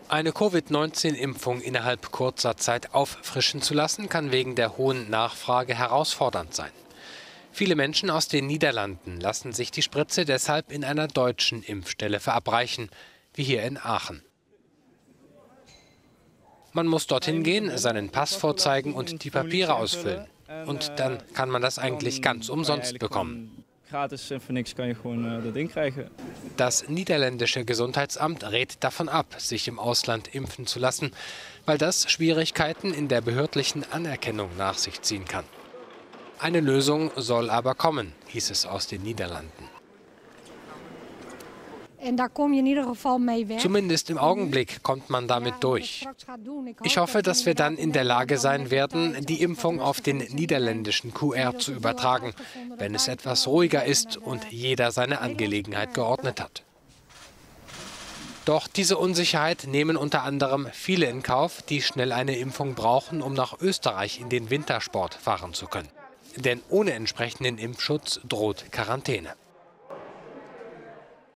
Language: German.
Eine Covid-19-Impfung innerhalb kurzer Zeit auffrischen zu lassen, kann wegen der hohen Nachfrage herausfordernd sein. Viele Menschen aus den Niederlanden lassen sich die Spritze deshalb in einer deutschen Impfstelle verabreichen, wie hier in Aachen. Man muss dorthin gehen, seinen Pass vorzeigen und die Papiere ausfüllen. Und dann kann man das eigentlich ganz umsonst bekommen. Das niederländische Gesundheitsamt rät davon ab, sich im Ausland impfen zu lassen, weil das Schwierigkeiten in der behördlichen Anerkennung nach sich ziehen kann. Eine Lösung soll aber kommen, hieß es aus den Niederlanden. Zumindest im Augenblick kommt man damit durch. Ich hoffe, dass wir dann in der Lage sein werden, die Impfung auf den niederländischen QR zu übertragen, wenn es etwas ruhiger ist und jeder seine Angelegenheit geordnet hat. Doch diese Unsicherheit nehmen unter anderem viele in Kauf, die schnell eine Impfung brauchen, um nach Österreich in den Wintersport fahren zu können. Denn ohne entsprechenden Impfschutz droht Quarantäne.